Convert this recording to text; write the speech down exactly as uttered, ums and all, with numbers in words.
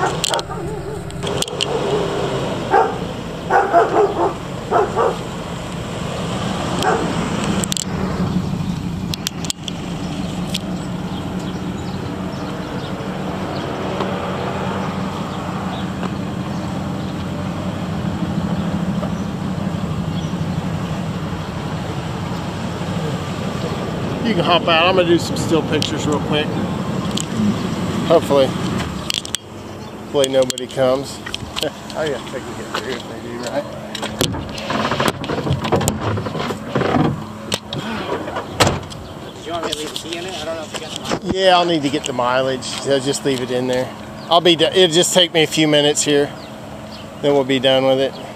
You can hop out. I'm gonna do some still pictures real quick. Hopefully, hopefully nobody comes. Oh yeah, they can get through if they do, right? Do you want me to leave the key in it? I don't know if you got the mileage. Yeah, I'll need to get the mileage. So just leave it in there. I'll be. It'll just take me a few minutes here. Then we'll be done with it.